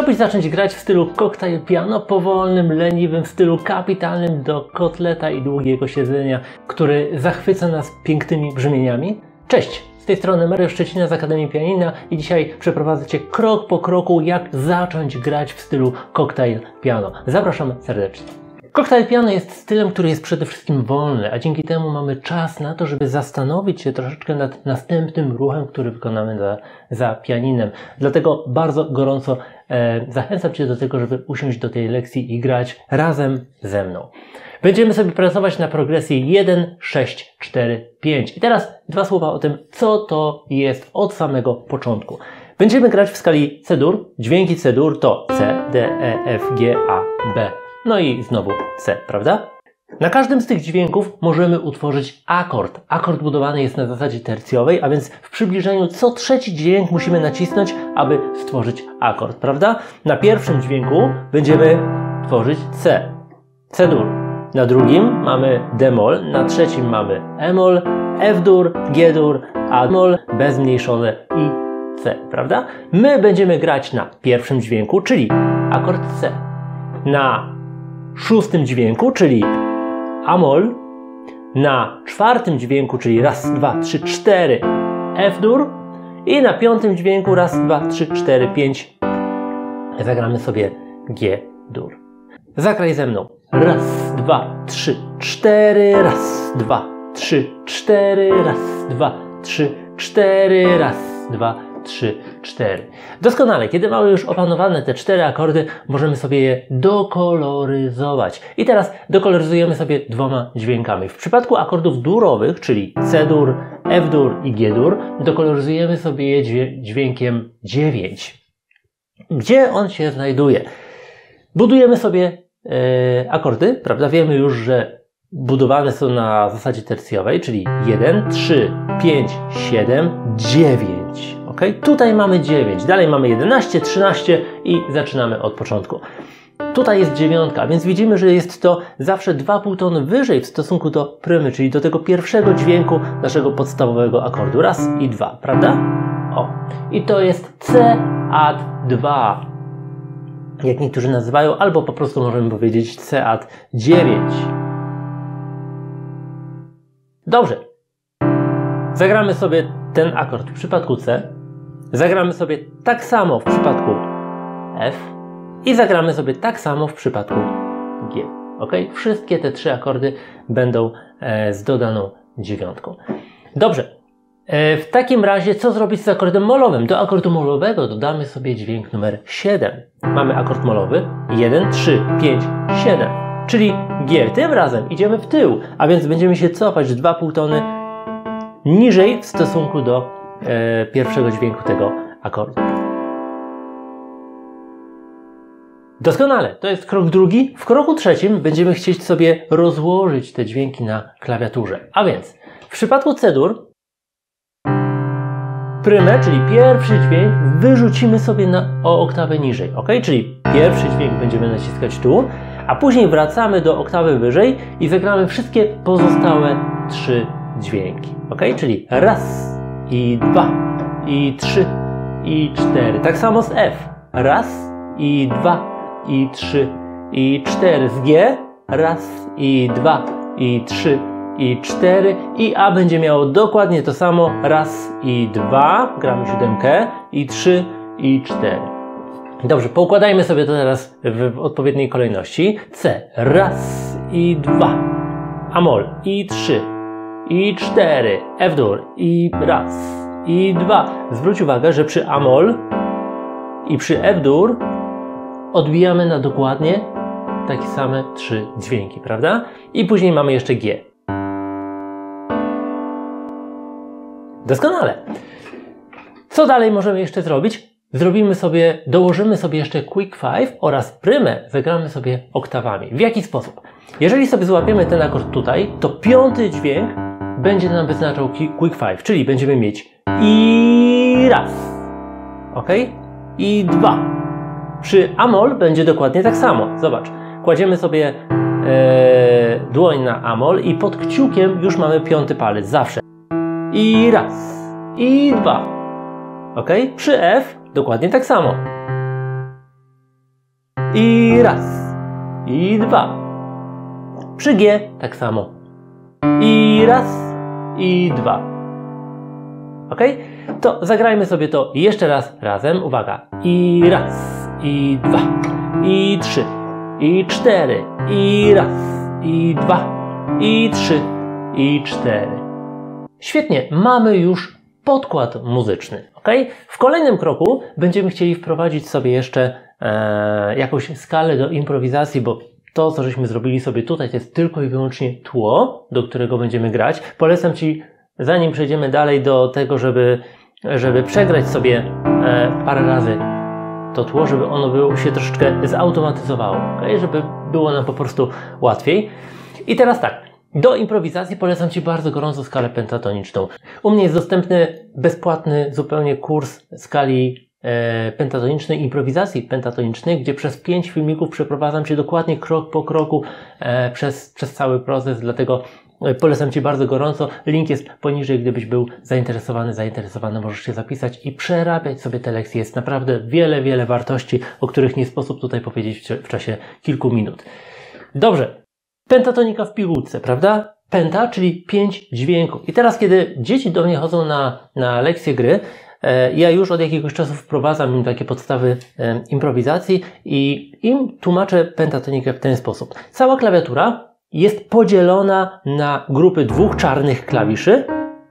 Chciałbyś zacząć grać w stylu cocktail piano, powolnym, leniwym, w stylu kapitalnym do kotleta i długiego siedzenia, który zachwyca nas pięknymi brzmieniami? Cześć! Z tej strony Mario Szczecina z Akademii Pianina i dzisiaj przeprowadzę Cię krok po kroku, jak zacząć grać w stylu cocktail piano. Zapraszam serdecznie. Cocktail piano jest stylem, który jest przede wszystkim wolny, a dzięki temu mamy czas na to, żeby zastanowić się troszeczkę nad następnym ruchem, który wykonamy za pianinem. Dlatego bardzo gorąco zachęcam Cię do tego, żeby usiąść do tej lekcji i grać razem ze mną. Będziemy sobie pracować na progresji 1, 6, 4, 5. I teraz dwa słowa o tym, co to jest od samego początku. Będziemy grać w skali C-dur. Dźwięki C-dur to C, D, E, F, G, A, B. No i znowu C, prawda? Na każdym z tych dźwięków możemy utworzyć akord. Akord budowany jest na zasadzie tercjowej, a więc w przybliżeniu co trzeci dźwięk musimy nacisnąć, aby stworzyć akord, prawda? Na pierwszym dźwięku będziemy tworzyć C, C-dur. Na drugim mamy D-moll, na trzecim mamy E-moll, F-dur, G-dur, A-moll, B zmniejszone i C, prawda? My będziemy grać na pierwszym dźwięku, czyli akord C. Na szóstym dźwięku, czyli A-moll, na czwartym dźwięku, czyli raz, dwa, trzy, cztery, F-dur i na piątym dźwięku raz, dwa, trzy, cztery, pięć zagramy sobie G-dur. Zagraj ze mną. Raz, dwa, trzy, cztery, raz, dwa, trzy, cztery, raz, dwa, trzy, cztery, raz, dwa, trzy, cztery. Doskonale, kiedy mamy już opanowane te cztery akordy, możemy sobie je dokoloryzować. I teraz dokoloryzujemy sobie dwoma dźwiękami. W przypadku akordów durowych, czyli C-dur, F-dur i G-dur, dokoloryzujemy sobie je dźwiękiem 9. Gdzie on się znajduje? Budujemy sobie akordy, prawda? Wiemy już, że budowane są na zasadzie tercjowej, czyli 1, 3, 5, 7, 9. Ok? Tutaj mamy 9, dalej mamy 11, 13 i zaczynamy od początku. Tutaj jest dziewiątka, więc widzimy, że jest to zawsze 2,5 tony wyżej w stosunku do prymy, czyli do tego pierwszego dźwięku naszego podstawowego akordu. Raz i dwa, prawda? O. I to jest C add 2. Jak niektórzy nazywają, albo po prostu możemy powiedzieć C add 9. Dobrze. Zagramy sobie ten akord w przypadku C. Zagramy sobie tak samo w przypadku F. I zagramy sobie tak samo w przypadku G. Ok? Wszystkie te trzy akordy będą z dodaną dziewiątką. Dobrze. W takim razie co zrobić z akordem molowym? Do akordu molowego dodamy sobie dźwięk numer 7. Mamy akord molowy 1, 3, 5, 7, czyli G. Tym razem idziemy w tył, a więc będziemy się cofać 2,5 tony niżej w stosunku do pierwszego dźwięku tego akordu. Doskonale, to jest krok drugi. W kroku trzecim będziemy chcieć sobie rozłożyć te dźwięki na klawiaturze. A więc w przypadku C-dur prymę, czyli pierwszy dźwięk, wyrzucimy sobie o oktawę niżej, ok? Czyli pierwszy dźwięk będziemy naciskać tu, a później wracamy do oktawy wyżej i zagramy wszystkie pozostałe trzy dźwięki, ok? Czyli raz, i dwa, i trzy, i cztery. Tak samo z F. Raz, i dwa, i trzy, i cztery. Z G. Raz, i dwa, i trzy, i 4 i A będzie miało dokładnie to samo, raz i 2, gramy siódemkę, i 3 i 4. Dobrze, poukładajmy sobie to teraz w odpowiedniej kolejności. C, raz i 2, A-moll, i 3, i 4, F-dur, i raz, i 2. Zwróć uwagę, że przy A-moll i przy F-dur odbijamy na dokładnie takie same trzy dźwięki, prawda? I później mamy jeszcze G. Doskonale. Co dalej możemy jeszcze zrobić? Dołożymy sobie jeszcze Quick 5 oraz prymę zagramy sobie oktawami. W jaki sposób? Jeżeli sobie złapiemy ten akord tutaj, to piąty dźwięk będzie nam wyznaczał Quick 5, czyli będziemy mieć i raz, ok? I dwa. Przy A-moll będzie dokładnie tak samo. Zobacz, kładziemy sobie dłoń na A-moll i pod kciukiem już mamy piąty palec, zawsze. I raz, i dwa. Ok? Przy F dokładnie tak samo. I raz, i dwa. Przy G tak samo. I raz, i dwa. Ok? To zagrajmy sobie to jeszcze raz razem. Uwaga. I raz, i dwa, i trzy, i cztery, i raz, i dwa, i trzy, i cztery. Świetnie, mamy już podkład muzyczny. Ok? W kolejnym kroku będziemy chcieli wprowadzić sobie jeszcze jakąś skalę do improwizacji, bo to, co żeśmy zrobili sobie tutaj, to jest tylko i wyłącznie tło, do którego będziemy grać. Polecam Ci, zanim przejdziemy dalej do tego, żeby przegrać sobie parę razy to tło, żeby ono się troszeczkę zautomatyzowało, okay? Żeby było nam po prostu łatwiej. I teraz tak, do improwizacji polecam Ci bardzo gorąco skalę pentatoniczną. U mnie jest dostępny bezpłatny zupełnie kurs skali pentatonicznej, improwizacji pentatonicznej, gdzie przez 5 filmików przeprowadzam Cię dokładnie krok po kroku przez cały proces, dlatego polecam Ci bardzo gorąco. Link jest poniżej, gdybyś był zainteresowany, możesz się zapisać i przerabiać sobie te lekcje. Jest naprawdę wiele wartości, o których nie sposób tutaj powiedzieć w czasie kilku minut. Dobrze, pentatonika w pigułce, prawda? Penta, czyli 5 dźwięków. I teraz, kiedy dzieci do mnie chodzą na lekcje gry, ja już od jakiegoś czasu wprowadzam im takie podstawy improwizacji i im tłumaczę pentatonikę w ten sposób. Cała klawiatura jest podzielona na grupy 2 czarnych klawiszy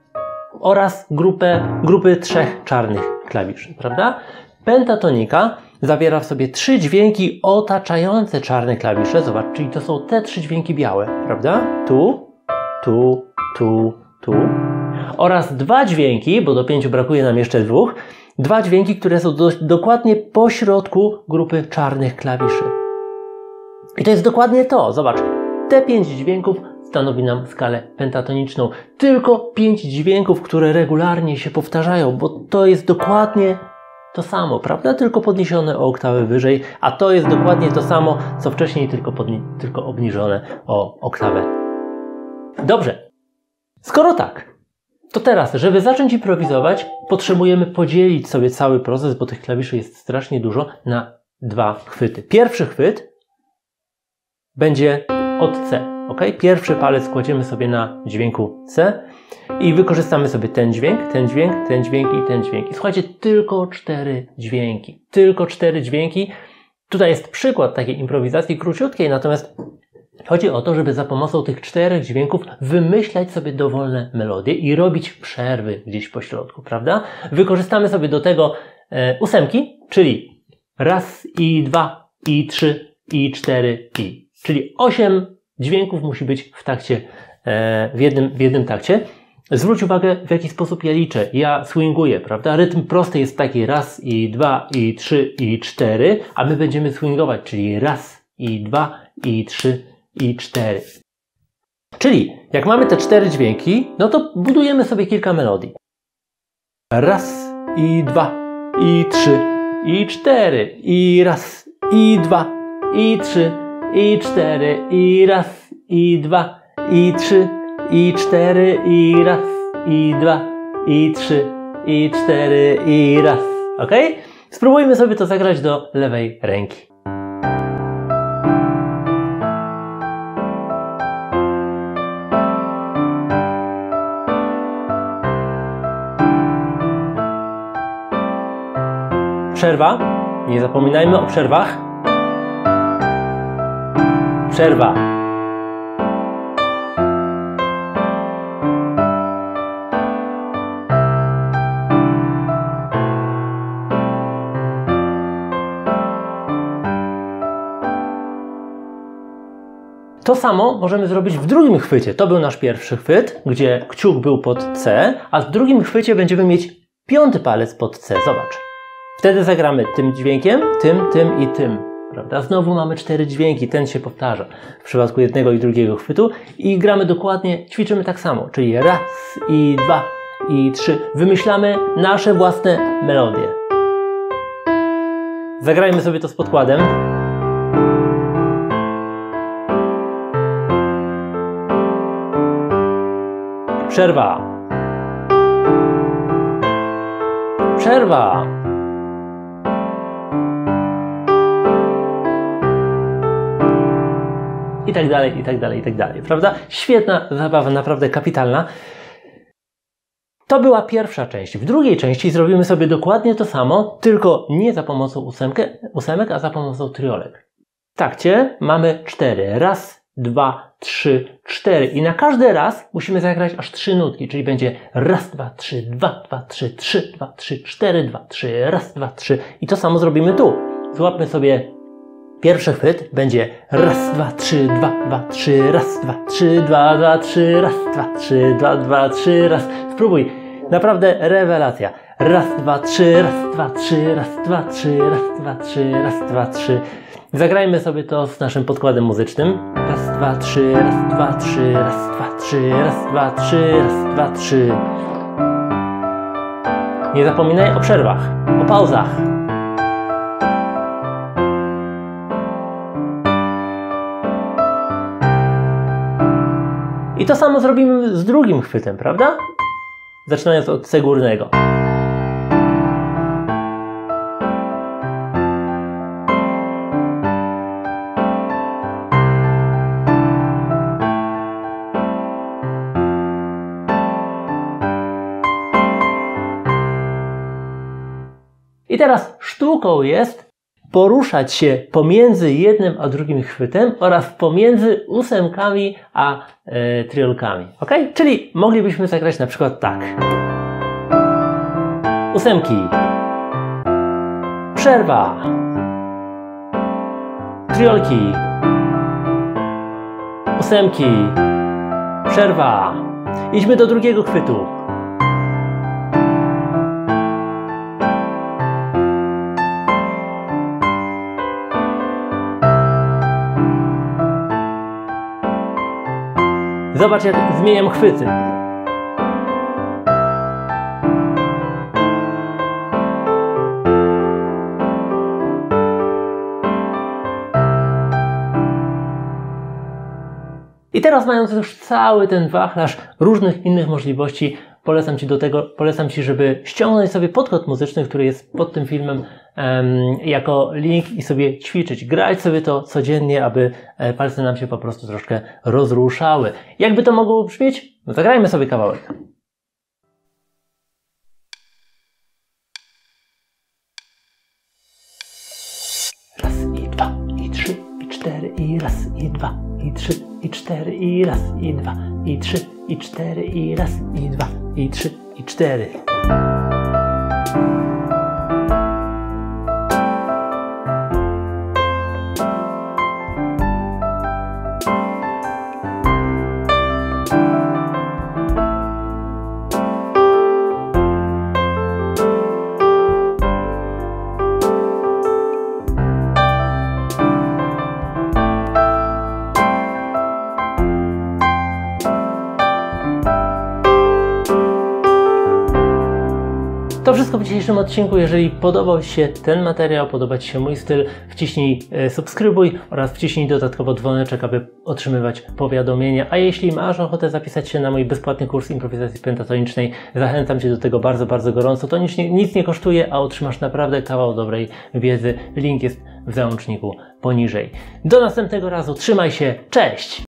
oraz grupy 3 czarnych klawiszy, prawda? Pentatonika zawiera w sobie 3 dźwięki otaczające czarne klawisze. Zobacz, czyli to są te 3 dźwięki białe, prawda? Tu, tu, tu, tu. Oraz 2 dźwięki, bo do 5 brakuje nam jeszcze 2, 2 dźwięki, które są dokładnie po środku grupy czarnych klawiszy. I to jest dokładnie to. Zobacz, te 5 dźwięków stanowi nam skalę pentatoniczną. Tylko 5 dźwięków, które regularnie się powtarzają, bo to jest dokładnie to samo, prawda? Tylko podniesione o oktawę wyżej, a to jest dokładnie to samo, co wcześniej, tylko obniżone o oktawę. Dobrze. Skoro tak, to teraz, żeby zacząć improwizować, potrzebujemy podzielić sobie cały proces, bo tych klawiszy jest strasznie dużo, na 2 chwyty. Pierwszy chwyt będzie od C, ok? Pierwszy palec kładziemy sobie na dźwięku C i wykorzystamy sobie ten dźwięk, ten dźwięk, ten dźwięk i ten dźwięk. I słuchajcie, tylko 4 dźwięki. Tylko 4 dźwięki. Tutaj jest przykład takiej improwizacji króciutkiej, natomiast chodzi o to, żeby za pomocą tych 4 dźwięków wymyślać sobie dowolne melodie i robić przerwy gdzieś po środku, prawda? Wykorzystamy sobie do tego 8, czyli raz i 2 i 3 i 4 i. Czyli 8 dźwięków musi być w takcie, w jednym takcie. Zwróć uwagę, w jaki sposób ja liczę. Ja swinguję, prawda? Rytm prosty jest taki raz i 2 i 3 i 4, a my będziemy swingować, czyli raz i 2 i 3 i 4. Czyli jak mamy te 4 dźwięki, no to budujemy sobie kilka melodii. Raz i 2 i 3 i 4 i raz i 2 i 3 i 4 i raz i 2 i 3 i 4 i raz i 2 i 3 i 4 i raz. Ok? Spróbujmy sobie to zagrać do lewej ręki. Przerwa. Nie zapominajmy o przerwach. Przerwa. To samo możemy zrobić w drugim chwycie. To był nasz pierwszy chwyt, gdzie kciuk był pod C, a w drugim chwycie będziemy mieć 5. palec pod C. Zobacz. Wtedy zagramy tym dźwiękiem, tym i tym. Prawda? Znowu mamy 4 dźwięki, ten się powtarza w przypadku jednego i drugiego chwytu i gramy dokładnie, ćwiczymy tak samo, czyli raz i 2 i 3. Wymyślamy nasze własne melodie. Zagrajmy sobie to z podkładem. Przerwa. Przerwa. i tak dalej, i tak dalej, i tak dalej, prawda? Świetna zabawa, naprawdę kapitalna. To była pierwsza część. W drugiej części zrobimy sobie dokładnie to samo, tylko nie za pomocą ósemek, a za pomocą triolek. W takcie mamy 4. Raz, 2, 3, 4. I na każdy raz musimy zagrać aż 3 nutki, czyli będzie raz, 2, 3, 2, 2, 3, 3, 2, 3, 4, 2, 3, raz, 2, 3. I to samo zrobimy tu. Złapmy sobie pierwszy chwyt, będzie raz, 2, 3, 2, 2, 3, raz, 2, 3, 2, 2, 3, raz, 2, 3, 2, 2, 3, raz. Spróbuj. Naprawdę rewelacja. Raz, 2, 3, raz, 2, 3, raz, 2, 3, raz, 2, 3, raz, 2, 3. Zagrajmy sobie to z naszym podkładem muzycznym. Raz, 2, 3, raz, 2, 3, raz, 2, 3, raz, 2, 3, raz, 2, 3. Nie zapominaj o przerwach, o pauzach. I to samo zrobimy z drugim chwytem, prawda? Zaczynając od C górnego. I teraz sztuką jest poruszać się pomiędzy jednym a drugim chwytem oraz pomiędzy ósemkami a triolkami. Ok? Czyli moglibyśmy zagrać na przykład tak. Ósemki. Przerwa. Triolki. Ósemki. Przerwa. Idźmy do drugiego chwytu. Zobacz, jak zmieniam chwyty. I teraz, mając już cały ten wachlarz różnych innych możliwości, polecam Ci, żeby ściągnąć sobie podkład muzyczny, który jest pod tym filmem jako link i sobie ćwiczyć, grać sobie to codziennie, aby palce nam się po prostu troszkę rozruszały. Jakby to mogło brzmieć? No zagrajmy sobie kawałek. Raz i 2 i 3 i 4 i raz i 2 i 3 i 4 i raz i 2 i 3 i 4 i raz i 2 i 3 i 4. To wszystko w dzisiejszym odcinku. Jeżeli podobał Ci się ten materiał, podoba Ci się mój styl, wciśnij subskrybuj oraz wciśnij dodatkowo dzwoneczek, aby otrzymywać powiadomienia. A jeśli masz ochotę zapisać się na mój bezpłatny kurs improwizacji pentatonicznej, zachęcam Cię do tego bardzo, bardzo gorąco. To nic nie kosztuje, a otrzymasz naprawdę kawał dobrej wiedzy. Link jest w załączniku poniżej. Do następnego razu. Trzymaj się. Cześć!